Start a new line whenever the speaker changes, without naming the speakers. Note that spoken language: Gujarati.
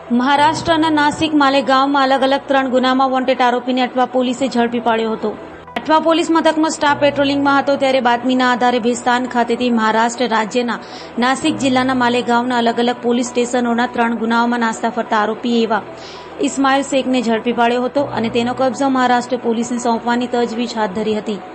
મહારાષ્ટ્રના નાસિક માલેગાંવમાં અલગ અલગ 3 ગુનામાં વોન્ટેડ આરોપીને અટવા પોલીસે ઝડપી પાડ્યો હતો। અટવા પોલીસ મથકમાં સ્ટાફ પેટ્રોલિંગમાં હતો ત્યારે બાતમીના આધારે ભેસ્તાન ખાતેથી મહારાષ્ટ્ર રાજ્યના નાસિક જિલ્લાના માલેગાંવના અલગ અલગ પોલીસ સ્ટેશનોના 3 ગુનાઓમાં નાસ્તા ફરતા આરોપી એવા ઇસ્માઇલ શેખને ઝડપી પાડ્યો હતો અને તેનો કબજો મહારાષ્ટ્ર પોલીસને સોંપવાની તજવીજ હાથ ધરી હતી।